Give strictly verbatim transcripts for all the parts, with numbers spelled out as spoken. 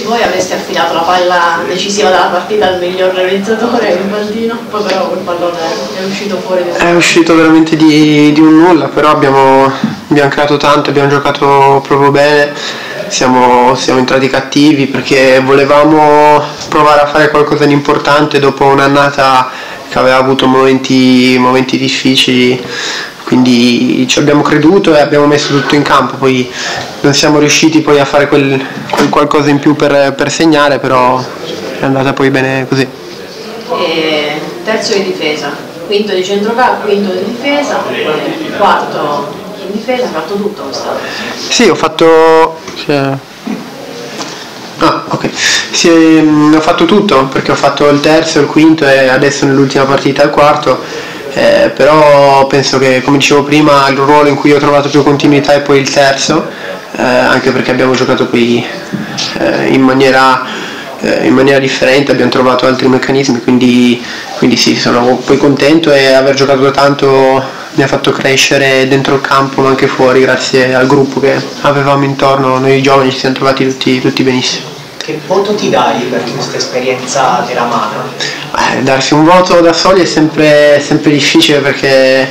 voi avreste affidato la palla decisiva della partita al miglior realizzatore, il Baldino, poi però quel pallone è uscito fuori. È uscito veramente di, di un nulla, però abbiamo, abbiamo creato tanto, abbiamo giocato proprio bene, siamo, siamo entrati cattivi perché volevamo provare a fare qualcosa di importante dopo un'annata che aveva avuto momenti, momenti difficili, quindi ci abbiamo creduto e abbiamo messo tutto in campo, poi non siamo riusciti poi a fare quel, quel qualcosa in più per, per segnare, però è andata poi bene così. E terzo di difesa, quinto di centrocampo, quinto di difesa, quarto in difesa, hai fatto tutto quest'anno? Sì, ho fatto... Cioè... Ah, ok. Sì, ho fatto tutto perché ho fatto il terzo, il quinto e adesso nell'ultima partita il quarto. Eh, però penso che, come dicevo prima, il ruolo in cui ho trovato più continuità è poi il terzo, eh, anche perché abbiamo giocato poi eh, in, maniera, eh, in maniera differente, abbiamo trovato altri meccanismi, quindi, quindi sì, sono poi contento e aver giocato tanto mi ha fatto crescere dentro il campo ma anche fuori, grazie al gruppo che avevamo intorno, noi giovani ci siamo trovati tutti, tutti benissimo. Che voto ti dai per questa esperienza teramana? Eh, darsi un voto da soli è sempre, sempre difficile perché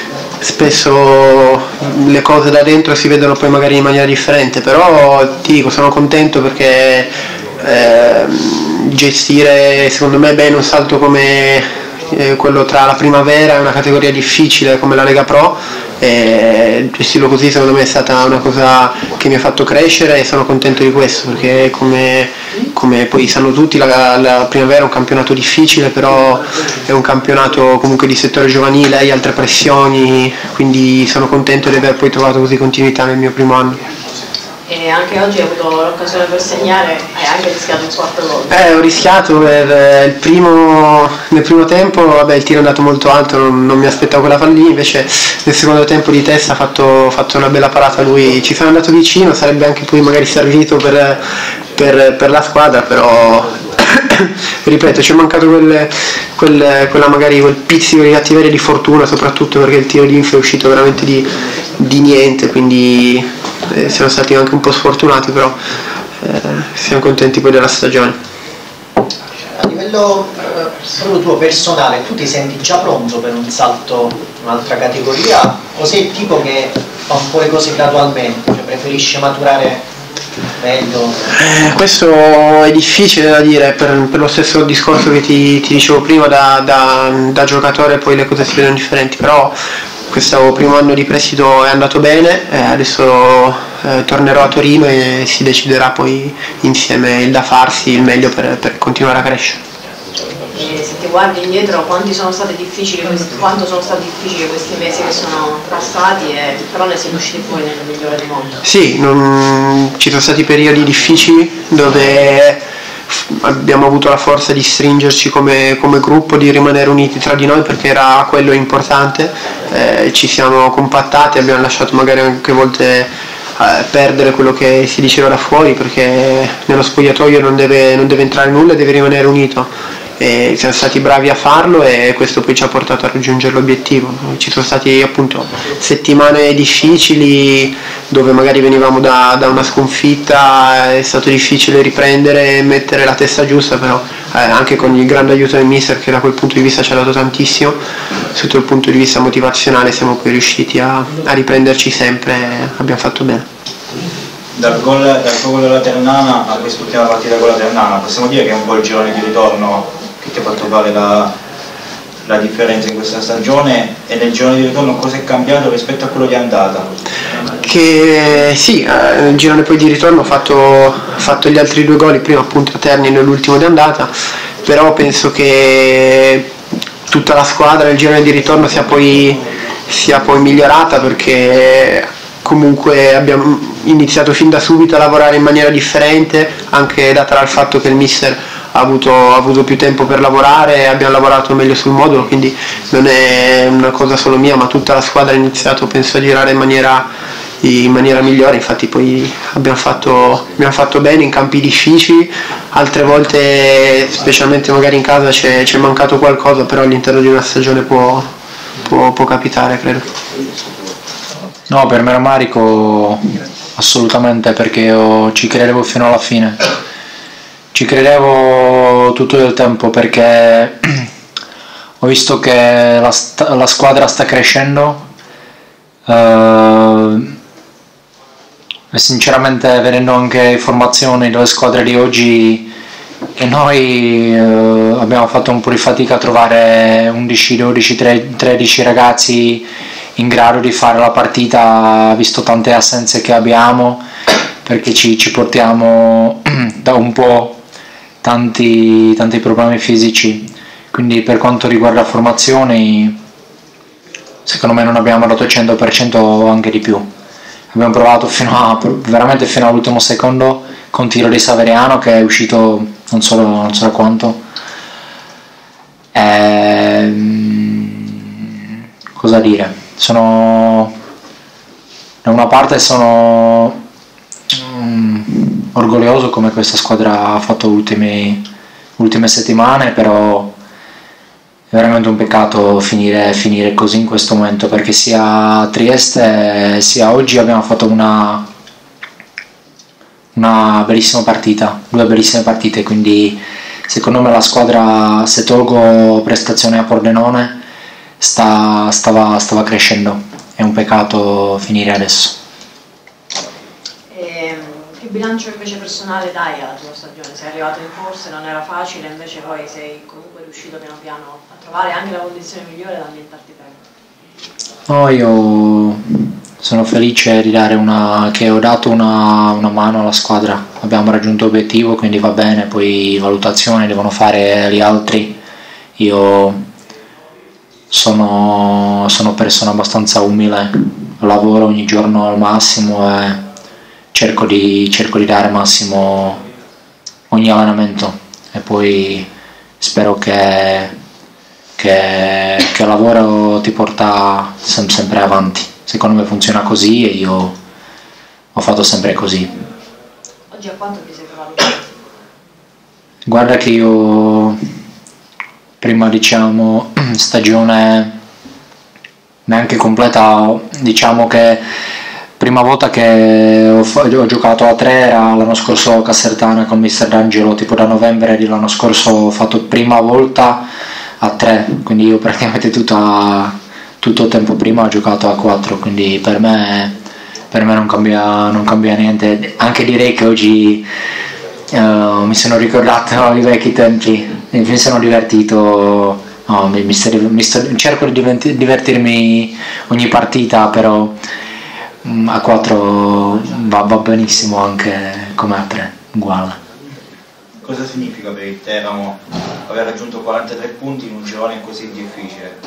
spesso le cose da dentro si vedono poi magari in maniera differente, però ti dico, sono contento perché eh, gestire secondo me bene un salto come eh, quello tra la primavera e una categoria difficile come la Lega Pro, e gestirlo così secondo me è stata una cosa che mi ha fatto crescere e sono contento di questo perché come, come poi sanno tutti la, la primavera è un campionato difficile, però è un campionato comunque di settore giovanile, hai altre pressioni, quindi sono contento di aver poi trovato così continuità nel mio primo anno. E anche oggi hai avuto l'occasione per segnare, hai anche rischiato il quarto gol. Eh, ho rischiato per il primo, nel primo tempo, vabbè, il tiro è andato molto alto, non, non mi aspettavo quella palla lì, invece nel secondo tempo di testa ha fatto, fatto una bella parata lui, ci sono andato vicino, sarebbe anche poi magari servito per, per, per la squadra, però ripeto, ci è mancato quel, quel, quella magari quel pizzico di cattiveria, di fortuna, soprattutto perché il tiro di Inf è uscito veramente di, di niente, quindi eh, siamo stati anche un po' sfortunati, però eh, siamo contenti poi della stagione. A livello eh, proprio tuo personale, tu ti senti già pronto per un salto in un'altra categoria o sei il tipo che fa un po' le cose gradualmente, cioè preferisce maturare meglio? Eh, questo è difficile da dire per, per lo stesso discorso che ti, ti dicevo prima, da, da, da giocatore poi le cose si vedono differenti, però questo primo anno di prestito è andato bene, eh, adesso eh, tornerò a Torino e si deciderà poi insieme il da farsi, il meglio per, per continuare a crescere. E se ti guardi indietro, quanti sono stati difficili questi, quanto sono stati difficili questi mesi che sono passati, e però ne siamo usciti fuori nel migliore del mondo? Sì, non, ci sono stati periodi difficili dove abbiamo avuto la forza di stringerci come, come gruppo, di rimanere uniti tra di noi perché era quello importante, eh, ci siamo compattati, abbiamo lasciato magari anche volte eh, perdere quello che si diceva da fuori, perché nello spogliatoio non deve, non deve entrare nulla, deve rimanere unito. E siamo stati bravi a farlo e questo poi ci ha portato a raggiungere l'obiettivo. Ci sono stati appunto settimane difficili dove magari venivamo da, da una sconfitta, è stato difficile riprendere e mettere la testa giusta, però eh, anche con il grande aiuto del mister che da quel punto di vista ci ha dato tantissimo, sotto il punto di vista motivazionale siamo poi riusciti a, a riprenderci sempre e abbiamo fatto bene. Dal gol, dal gol della Ternana a quest'ultima partita con la Ternana, possiamo dire che è un po' il girone di ritorno che ti ha fatto fare la, la differenza in questa stagione, e nel girone di ritorno cosa è cambiato rispetto a quello di andata? Che sì, nel girone poi di ritorno ho fatto, fatto gli altri due gol, prima appunto a Terni e nell'ultimo di andata, però penso che tutta la squadra nel girone di ritorno sia poi, sia poi migliorata, perché comunque abbiamo iniziato fin da subito a lavorare in maniera differente, anche data dal fatto che il mister ha avuto, ha avuto più tempo per lavorare e abbiamo lavorato meglio sul modulo, quindi non è una cosa solo mia, ma tutta la squadra ha iniziato, penso, a girare in maniera, in maniera migliore. Infatti poi abbiamo fatto, abbiamo fatto bene in campi difficili, altre volte specialmente magari in casa c'è, c'è mancato qualcosa, però all'interno di una stagione può, può, può capitare, credo. No, per me rammarico assolutamente, perché io ci credevo fino alla fine Ci credevo tutto il tempo perché ho visto che la, sta- la squadra sta crescendo eh, e sinceramente vedendo anche informazioni delle squadre di oggi e noi eh, abbiamo fatto un po' di fatica a trovare undici, dodici, tredici ragazzi in grado di fare la partita visto tante assenze che abbiamo, perché ci, ci portiamo da un po' tanti, tanti problemi fisici, quindi per quanto riguarda formazioni secondo me non abbiamo dato il cento per cento, anche di più. Abbiamo provato fino a, veramente fino all'ultimo secondo con tiro di Saveriano che è uscito non so, non so quanto. Ehm, cosa dire? Sono da una parte sono um, orgoglioso come questa squadra ha fatto ultime, ultime settimane, però è veramente un peccato finire, finire così in questo momento, perché sia a Trieste sia oggi abbiamo fatto una, una bellissima partita, due bellissime partite, quindi secondo me la squadra, se tolgo prestazione a Pordenone, sta, stava, stava crescendo. È un peccato finire adesso. E che bilancio invece personale dai alla tua stagione? Sei arrivato in corsa, non era facile, invece poi sei comunque riuscito piano piano a trovare anche la condizione migliore da ambientarti bene. No, io sono felice di dare una, che ho dato una, una mano alla squadra. Abbiamo raggiunto l'obiettivo, quindi va bene, poi valutazioni devono fare gli altri. Io sono, sono persona abbastanza umile, lavoro ogni giorno al massimo e cerco di, cerco di dare massimo ogni allenamento, e poi spero che, che, che il lavoro ti porta sem- sempre avanti. Secondo me funziona così e io ho fatto sempre così. Oggi a quanto ti sei trovato? Guarda che io prima, diciamo, stagione neanche completa, diciamo che prima volta che ho, ho giocato a tre era l'anno scorso a Casertana con mister D'Angelo, tipo da novembre dell'anno scorso ho fatto prima volta a tre, quindi io praticamente tutta, tutto il tempo prima ho giocato a quattro, quindi per me, per me non, cambia, non cambia niente. Anche direi che oggi uh, mi sono ricordato i vecchi tempi, mi sono divertito, no, mi, mi sto, mi sto, cerco di divertirmi ogni partita, però um, a quattro va, va benissimo anche come a tre, uguale. Cosa significa per il Teramo aver raggiunto quarantatré punti in un girone così difficile?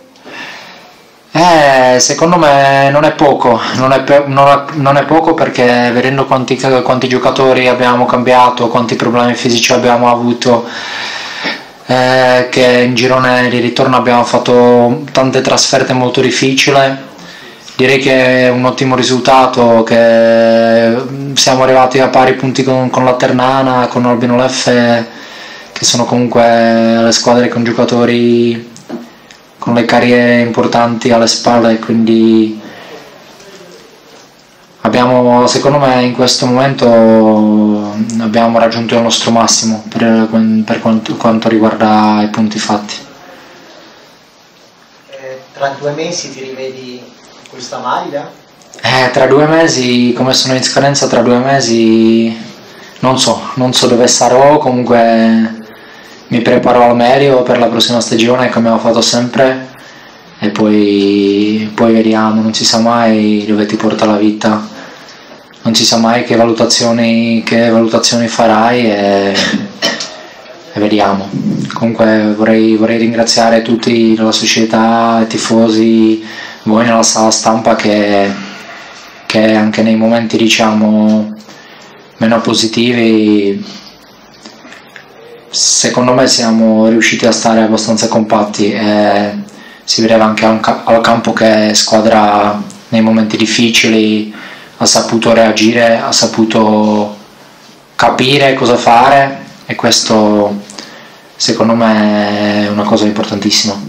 Eh, secondo me non è poco, non è, pe- non è, non è poco perché vedendo quanti, quanti giocatori abbiamo cambiato, quanti problemi fisici abbiamo avuto, eh, che in girone di ritorno abbiamo fatto tante trasferte molto difficili, direi che è un ottimo risultato, che siamo arrivati a pari punti con, con la Ternana, con Albino Leffe, che sono comunque le squadre con giocatori con le carriere importanti alle spalle, quindi abbiamo, secondo me in questo momento abbiamo raggiunto il nostro massimo per, per quanto, quanto riguarda i punti fatti. Eh, tra due mesi ti rivedi questa maglia? Eh, tra due mesi, come sono in scadenza tra due mesi, non so, non so dove sarò, comunque mi preparo al meglio per la prossima stagione come ho fatto sempre e poi, poi vediamo, non si sa mai dove ti porta la vita, non si sa mai che valutazioni, che valutazioni farai e, e vediamo. Comunque vorrei, vorrei ringraziare tutti la società, i tifosi, voi nella sala stampa che, che anche nei momenti diciamo meno positivi secondo me siamo riusciti a stare abbastanza compatti e si vedeva anche al campo che squadra nei momenti difficili ha saputo reagire, ha saputo capire cosa fare e questo secondo me è una cosa importantissima.